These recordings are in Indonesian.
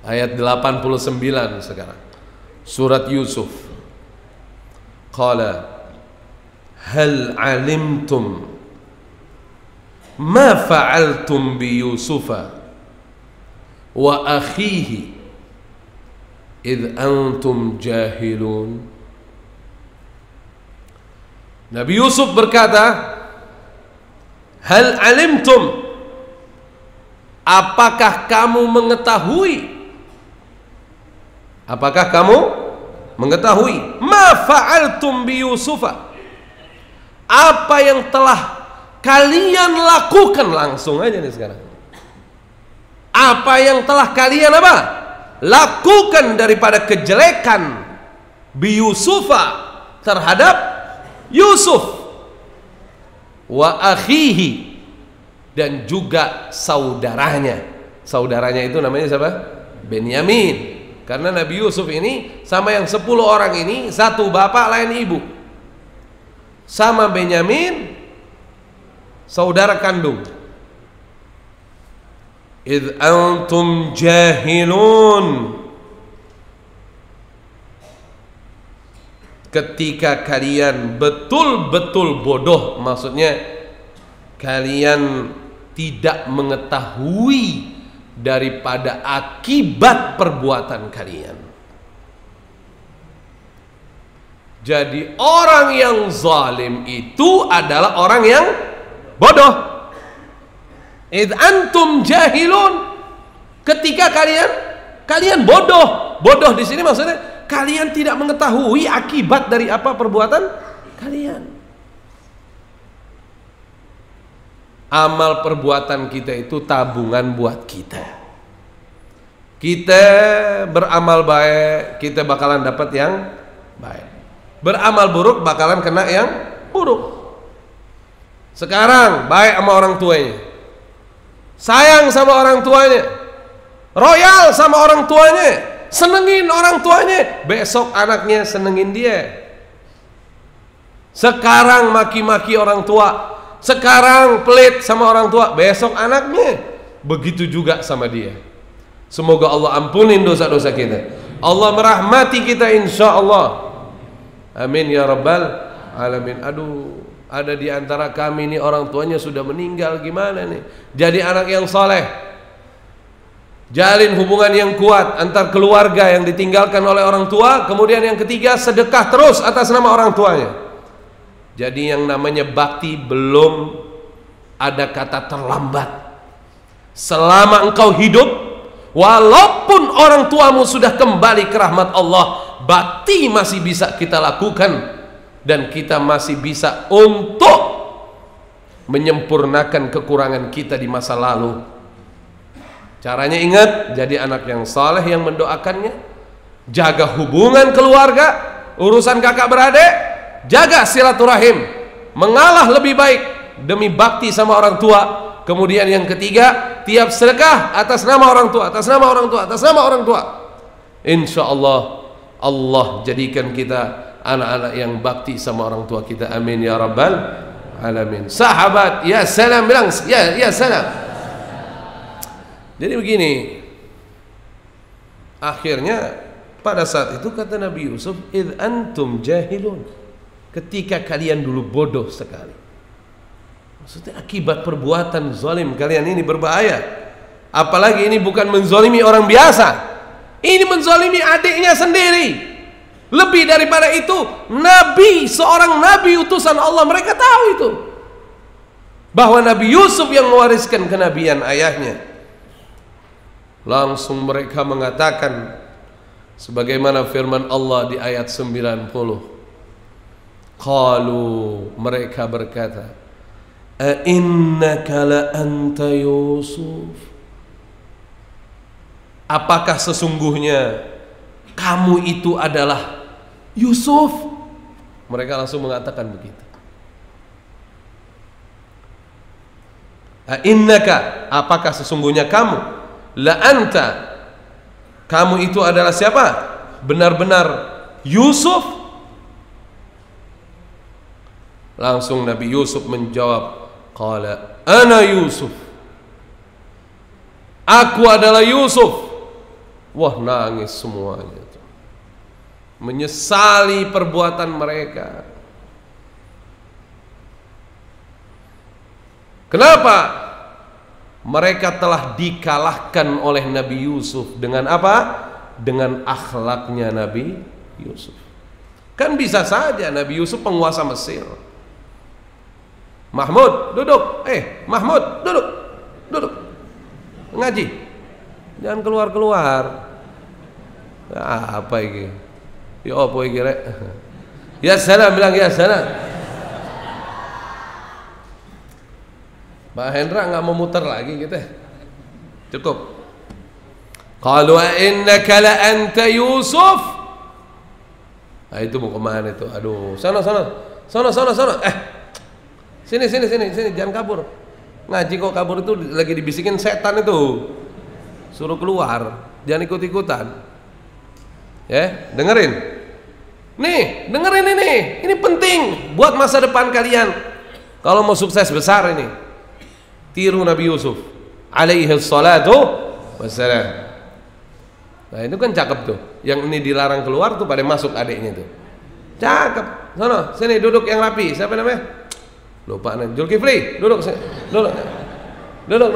Ayat 89 sekarang. Surat Yusuf. Qala hal alimtum ma fa'altum bi Yusufa wa akhihi id antum jahilun. Nabi Yusuf berkata, hal alimtum, apakah kamu mengetahui? Apakah kamu mengetahui? Ma fa'altum bi Yusufa, apa yang telah kalian lakukan? Langsung aja nih sekarang. Apa yang telah kalian apa? Lakukan daripada kejelekan bi Yusufa, terhadap Yusuf, wa akhihi, dan juga saudaranya. Saudaranya itu namanya siapa? Benyamin. Karena Nabi Yusuf ini sama yang 10 orang ini satu bapak lain ibu. Sama Benyamin saudara kandung. Idh antum jahilun, ketika kalian betul-betul bodoh, maksudnya kalian tidak mengetahui daripada akibat perbuatan kalian. Jadi orang yang zalim itu adalah orang yang bodoh. Id antum jahilun, ketika kalian bodoh. Bodoh di sini maksudnya kalian tidak mengetahui akibat dari apa perbuatan kalian. Amal perbuatan kita itu tabungan buat kita. Kita beramal baik, kita bakalan dapat yang baik. Beramal buruk bakalan kena yang buruk. Sekarang baik sama orang tuanya, sayang sama orang tuanya, royal sama orang tuanya, senengin orang tuanya, besok anaknya senengin dia. Sekarang maki-maki orang tua, sekarang pelit sama orang tua, besok anaknya begitu juga sama dia. Semoga Allah ampunin dosa-dosa kita, Allah merahmati kita insyaallah. Amin ya rabbal alamin. Aduh, ada di antara kami nih orang tuanya sudah meninggal, gimana nih? Jadi anak yang soleh, jalin hubungan yang kuat antar keluarga yang ditinggalkan oleh orang tua. Kemudian yang ketiga, sedekah terus atas nama orang tuanya. Jadi yang namanya bakti belum ada kata terlambat. Selama engkau hidup, walaupun orang tuamu sudah kembali ke rahmat Allah, bakti masih bisa kita lakukan. Dan kita masih bisa untuk menyempurnakan kekurangan kita di masa lalu. Caranya ingat, jadi anak yang saleh yang mendoakannya, jaga hubungan keluarga, urusan kakak beradik, jaga silaturahim, mengalah lebih baik demi bakti sama orang tua. Kemudian yang ketiga, tiap sedekah atas nama orang tua, atas nama orang tua, atas nama orang tua. Insya Allah, Allah jadikan kita anak-anak yang bakti sama orang tua kita. Amin ya rabbal alamin. Sahabat, ya salam, bilang ya salam. Jadi begini, akhirnya pada saat itu kata Nabi Yusuf, id antum jahilun, ketika kalian dulu bodoh sekali. Maksudnya akibat perbuatan zalim kalian ini berbahaya. Apalagi ini bukan menzalimi orang biasa, ini menzalimi adiknya sendiri. Lebih daripada itu, Nabi, seorang Nabi utusan Allah, mereka tahu itu, bahwa Nabi Yusuf yang mewariskan kenabian ayahnya. Langsung mereka mengatakan sebagaimana firman Allah di ayat 90. Qalu, mereka berkata, a innaka la anta Yusuf, apakah sesungguhnya kamu itu adalah Yusuf? Mereka langsung mengatakan begitu. Innaka, apakah sesungguhnya kamu, la anta, kamu itu adalah siapa? Benar-benar Yusuf? Langsung Nabi Yusuf menjawab, qala ana Yusuf, aku adalah Yusuf. Wah, nangis semuanya tuh. Menyesali perbuatan mereka. Kenapa? Mereka telah dikalahkan oleh Nabi Yusuf dengan apa? Dengan akhlaknya Nabi Yusuf. Kan bisa saja Nabi Yusuf penguasa Mesir. Mahmud, duduk. Mahmud, duduk. Duduk. Ngaji. Jangan keluar-keluar. Apa ini? Ya apa ini, rek? Ya salam, bilang ya salam. Pak Hendra nggak mau muter lagi gitu. Cukup. Qalu innaka la anta Yusuf. Nah, itu mau kemana itu? Aduh, sana. Sini, jangan kabur. Ngaji kok kabur, itu lagi dibisikin setan itu. Suruh keluar, jangan ikut-ikutan. Ya, dengerin. Nih, dengerin ini. Ini penting buat masa depan kalian. Kalau mau sukses besar ini. Tiru Nabi Yusuf alaihi salatu wassalam. Nah, itu kan cakep tuh. Yang ini dilarang keluar tuh pada masuk adiknya tuh. Cakep. Sono, sini duduk yang rapi. Siapa namanya? Lupa nih. Zulkifli, duduk. Duduk.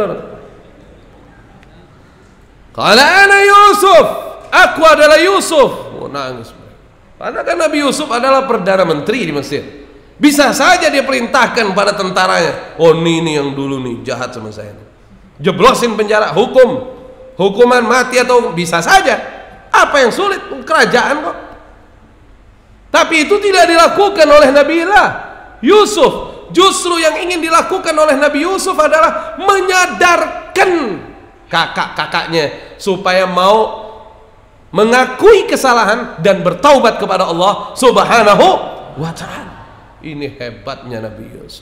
Qala ana Yusuf. Aku adalah Yusuf. Oh, nangis. Karena kan Nabi Yusuf adalah perdana menteri di Mesir. Bisa saja dia perintahkan pada tentaranya, oh ini yang dulu nih jahat sama saya, jeblosin penjara, hukuman mati, atau bisa saja. Apa yang sulit? Kerajaan kok. Tapi itu tidak dilakukan oleh Nabiullah Yusuf. Justru yang ingin dilakukan oleh Nabi Yusuf adalah menyadarkan kakak-kakaknya supaya mau mengakui kesalahan dan bertaubat kepada Allah Subhanahu wa ta'ala. Ini hebatnya Nabi Yusuf.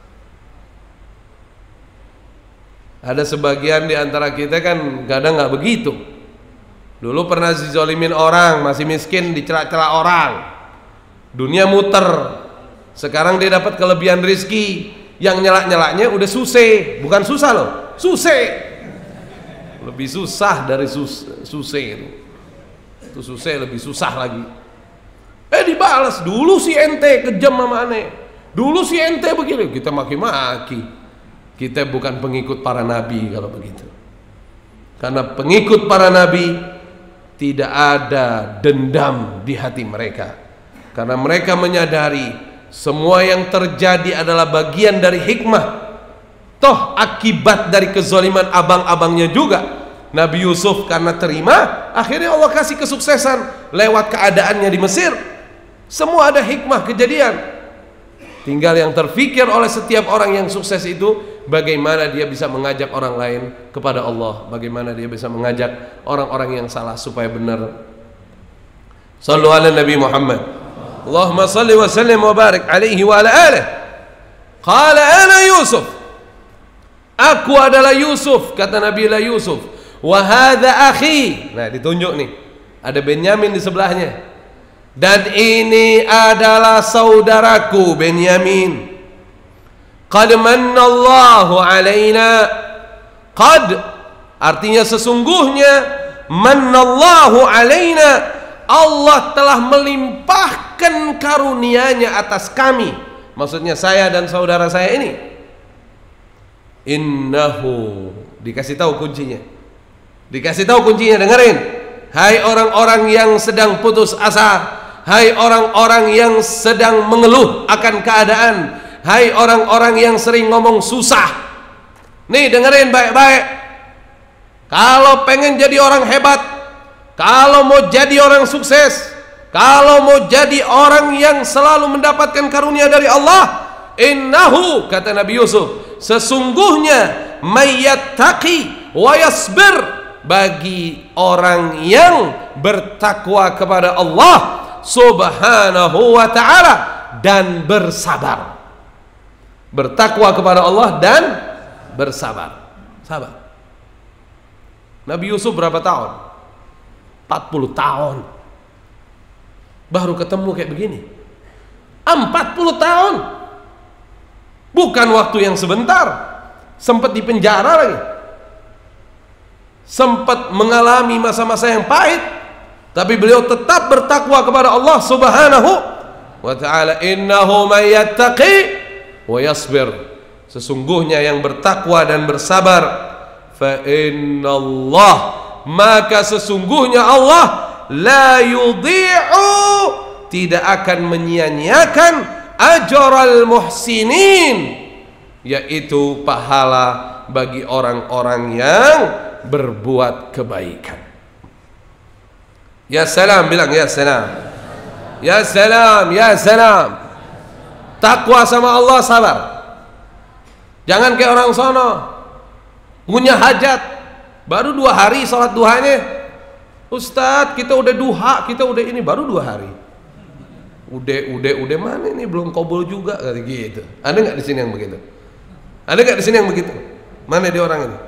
Ada sebagian di antara kita kan kadang nggak begitu. Dulu pernah dizolimin orang, masih miskin, dicela-cela orang. Dunia muter. Sekarang dia dapat kelebihan rizki. Yang nyelak-nyelaknya udah susah, bukan susah loh, susah. Lebih susah dari susah itu. Itu susah lebih susah lagi. Dibalas, dulu si ente kejam sama aneh, dulu si ente begini, kita maki-maki. Kita bukan pengikut para nabi kalau begitu. Karena pengikut para nabi tidak ada dendam di hati mereka. Karena mereka menyadari semua yang terjadi adalah bagian dari hikmah. Toh akibat dari kezaliman abang-abangnya juga. Nabi Yusuf karena terima, akhirnya Allah kasih kesuksesan lewat keadaannya di Mesir. Semua ada hikmah kejadian. Tinggal yang terfikir oleh setiap orang yang sukses itu, bagaimana dia bisa mengajak orang lain kepada Allah, bagaimana dia bisa mengajak orang-orang yang salah supaya benar. Sallu ala Nabi Muhammad. Allahumma salli wa sallim wa barik alaihi wa ala alihi. Qala ana Yusuf. Aku adalah Yusuf, kata Nabi Yusuf. Wa hadha akhi. Nah, ditunjuk nih. Ada Benyamin di sebelahnya. Dan ini adalah saudaraku Benyamin. Qad mannallahu alaina. Qad artinya sesungguhnya, mannallahu alaina, Allah telah melimpahkan karunia-Nya atas kami. Maksudnya saya dan saudara saya ini. Innahu, dikasih tahu kuncinya. Dikasih tahu kuncinya, dengerin. Hai orang-orang yang sedang putus asa, hai orang-orang yang sedang mengeluh akan keadaan, hai orang-orang yang sering ngomong susah. Nih dengerin baik-baik. Kalau pengen jadi orang hebat, kalau mau jadi orang sukses, kalau mau jadi orang yang selalu mendapatkan karunia dari Allah, innahu, kata Nabi Yusuf, sesungguhnya mayyattaqi wa yasbir, bagi orang yang bertakwa kepada Allah Subhanahu wa ta'ala dan bersabar. Bertakwa kepada Allah dan bersabar. Sabar. Nabi Yusuf berapa tahun? 40 tahun baru ketemu kayak begini. 40 tahun. Bukan waktu yang sebentar. Sempat di penjara lagi. sempat mengalami masa-masa yang pahit, tapi beliau tetap bertakwa kepada Allah Subhanahu wa ta'ala. Innahu may yattaqi wa yasbir, sesungguhnya yang bertakwa dan bersabar, fa innallah, maka sesungguhnya Allah la yudhi'u, tidak akan menyia-nyiakan ajral muhsinin, yaitu pahala bagi orang-orang yang berbuat kebaikan. Ya salam, bilang ya salam. Ya salam, ya salam. Takwa sama Allah, sabar. Jangan kayak orang sono, punya hajat baru 2 hari sholat duhanya, Ustadz kita udah duha, kita udah ini, baru 2 hari. Udah mana ini, belum kabul juga, kata gitu. Ada nggak di sini yang begitu? Ada nggak di sini yang begitu? Mana dia orang ini?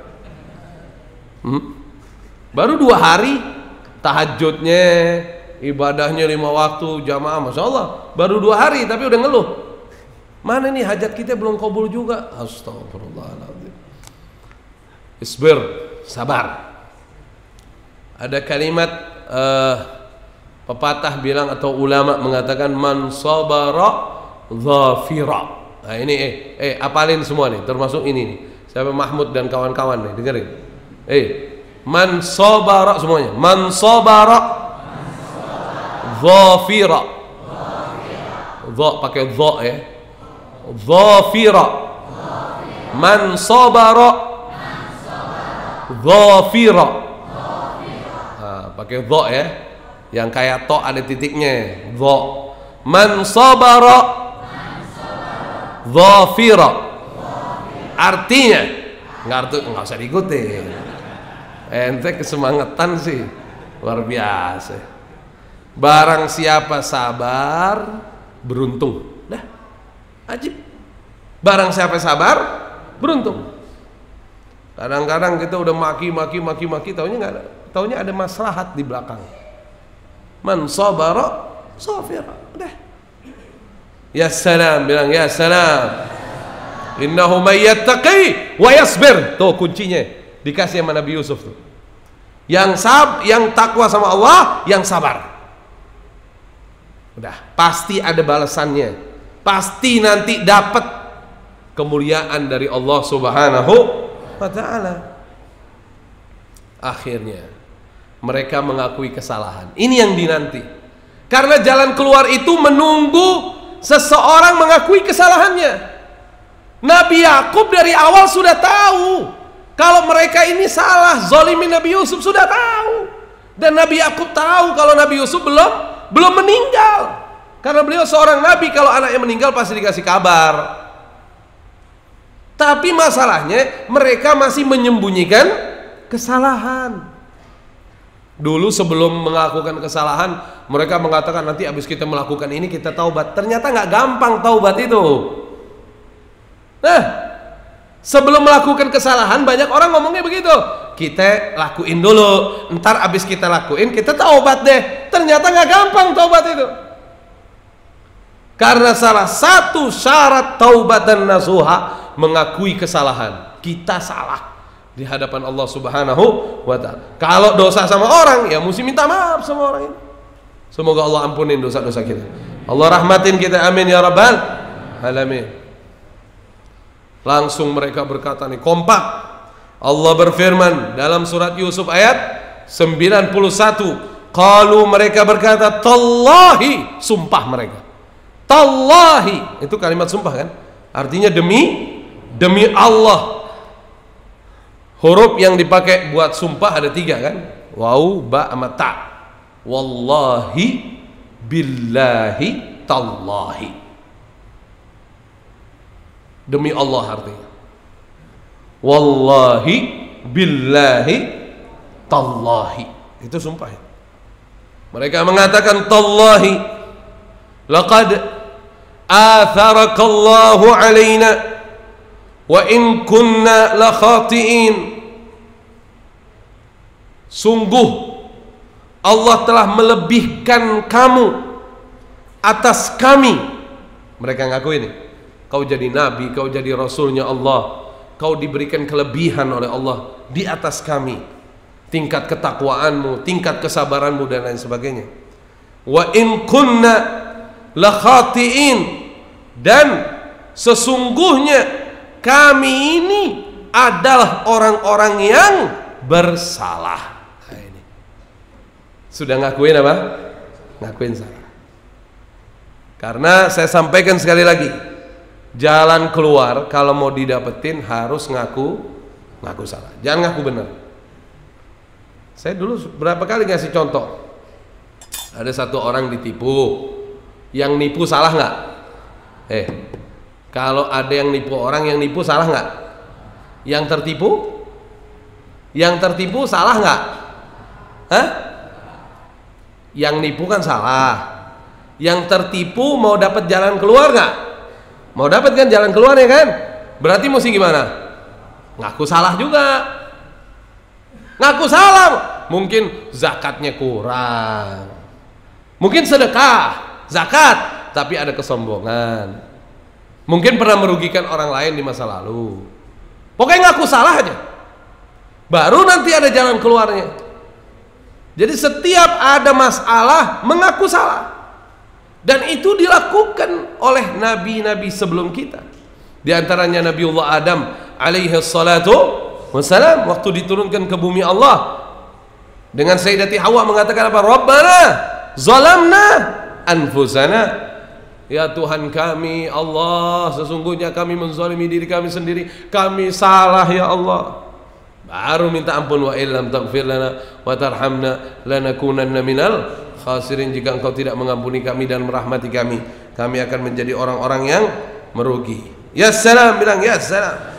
Baru 2 hari tahajudnya, ibadahnya 5 waktu jamaah, masya Allah, baru 2 hari tapi udah ngeluh. Mana nih hajat kita belum kabul juga? Astagfirullahaladzim. Isbir, sabar. Ada kalimat pepatah bilang atau ulama mengatakan man sabara dhafira. Nah ini apalin semua nih, termasuk ini nih. Siapa Mahmud dan kawan-kawan nih, dengerin. Man sabara semuanya. Man sabara dhafira. Dha pakai dha ya. Dhafira. Man sabara dhafira. Pakai dha ya, yang kayak to ada titiknya, dha. Man sabara dhafira, artinya nggak usah diikutin, ente kesemangetan sih luar biasa. Barang siapa sabar beruntung, dah ajib. Barang siapa sabar beruntung. Kadang-kadang kita udah maki, taunya nggak ada, taunya ada maslahat di belakang. Man sabara safira, udah. Ya salam, bilang ya salam. Innahu may yattaqi wa yasbir. Tuh kuncinya dikasih sama Nabi Yusuf tuh. Yang takwa sama Allah, yang sabar. Udah, pasti ada balasannya. Pasti nanti dapat kemuliaan dari Allah Subhanahu wa ta'ala. Akhirnya mereka mengakui kesalahan. Ini yang dinanti. Karena jalan keluar itu menunggu seseorang mengakui kesalahannya. Nabi Yakub dari awal sudah tahu kalau mereka ini salah, zalimin Nabi Yusuf, sudah tahu. Dan Nabi Yakub tahu kalau Nabi Yusuf belum meninggal. Karena beliau seorang nabi, kalau anaknya meninggal pasti dikasih kabar. Tapi masalahnya mereka masih menyembunyikan kesalahan. Dulu sebelum melakukan kesalahan, mereka mengatakan nanti habis kita melakukan ini kita taubat. Ternyata nggak gampang taubat itu. Nah, sebelum melakukan kesalahan banyak orang ngomongnya begitu. Kita lakuin dulu, ntar abis kita lakuin kita taubat deh. Ternyata nggak gampang taubat itu. Karena salah satu syarat taubat dan nasuha mengakui kesalahan. Kita salah di hadapan Allah Subhanahu wa ta'ala. Kalau dosa sama orang, ya mesti minta maaf sama orang itu. Semoga Allah ampunin dosa-dosa kita. Allah rahmatin kita, amin ya rabbal alamin. Langsung mereka berkata nih, kompak. Allah berfirman dalam surat Yusuf ayat 91. Qalu, mereka berkata, tallahi, sumpah mereka. Tallahi, itu kalimat sumpah kan? Artinya demi Allah. Huruf yang dipakai buat sumpah ada 3 kan? Waw, ba, sama ta. Wallahi, billahi, tallahi. Demi Allah artinya. Wallahi, billahi, tallahi. Itu sumpah. Mereka mengatakan tallahi, laqad atharakallahu alaina wa in kunna la khati'in. Sungguh Allah telah melebihkan kamu atas kami. Mereka ngaku ini, kau jadi nabi, kau jadi rasulnya Allah, kau diberikan kelebihan oleh Allah di atas kami. tingkat ketakwaanmu, tingkat kesabaranmu dan lain sebagainya. Wa in kunna la khatiin, dan sesungguhnya kami ini adalah orang-orang yang bersalah. Nah, ini sudah ngakuin apa? Ngakuin salah. Karena saya sampaikan sekali lagi, jalan keluar kalau mau didapetin harus ngaku salah, jangan ngaku benar. Saya dulu berapa kali ngasih contoh, ada satu orang ditipu, yang nipu salah nggak? Kalau ada yang nipu orang, yang nipu salah nggak? Yang tertipu salah nggak? Hah? Yang nipu kan salah. Yang tertipu mau dapat jalan keluar nggak? Mau dapat kan jalan keluarnya kan? Berarti mesti gimana? Ngaku salah juga. Ngaku salah, mungkin zakatnya kurang, mungkin sedekah, zakat, tapi ada kesombongan, mungkin pernah merugikan orang lain di masa lalu. Pokoknya ngaku salah aja, baru nanti ada jalan keluarnya. Jadi setiap ada masalah mengaku salah, dan itu dilakukan oleh nabi-nabi sebelum kita. Di antaranya Nabiullah Adam alaihi salatu wassalam, waktu diturunkan ke bumi Allah dengan Sayyidati Hawa mengatakan apa? Rabbana zalamna anfusana, ya Tuhan kami Allah, sesungguhnya kami menzalimi diri kami sendiri, kami salah ya Allah. Baru minta ampun, wa illam taghfir lana wa tarhamna lanakunanna minal khasirin, jika engkau tidak mengampuni kami dan merahmati kami, kami akan menjadi orang-orang yang merugi. Ya salam, bilang ya salam.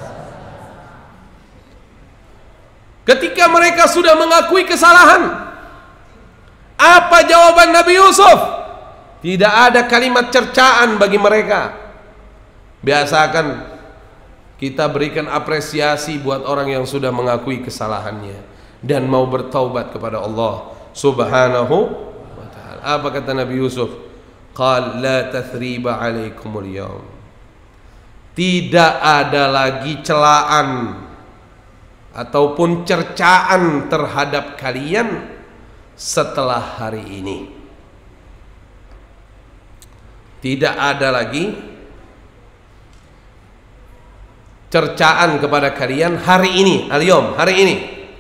Ketika mereka sudah mengakui kesalahan, apa jawaban Nabi Yusuf? Tidak ada kalimat cercaan bagi mereka. Biasakan kita berikan apresiasi buat orang yang sudah mengakui kesalahannya dan mau bertaubat kepada Allah Subhanahu wa ta'ala. Apa kata Nabi Yusuf? Qal la tathriba alaikumul yawm. Tidak ada lagi celaan ataupun cercaan terhadap kalian setelah hari ini. Tidak ada lagi cercaan kepada kalian hari ini, al-yawm, hari ini.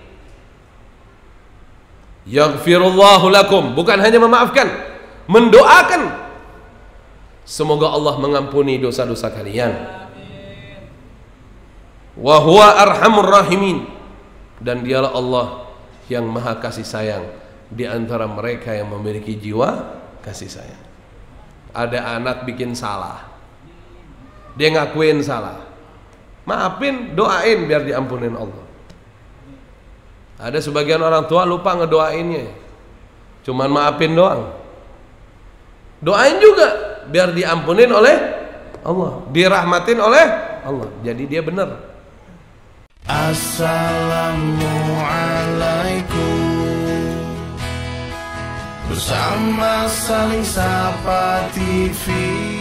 Yaghfirullahu lakum, bukan hanya memaafkan, mendoakan semoga Allah mengampuni dosa-dosa kalian. Wa huwa arhamur rahimin, dan dialah Allah yang maha kasih sayang di antara mereka yang memiliki jiwa kasih sayang. Ada anak bikin salah, dia ngakuin salah, maafin, doain biar diampunin Allah. Ada sebagian orang tua lupa ngedoainnya, cuman maafin doang. Doain juga biar diampunin oleh Allah, dirahmatin oleh Allah, jadi dia benar. Assalamualaikum, bersama Saling Sapa TV.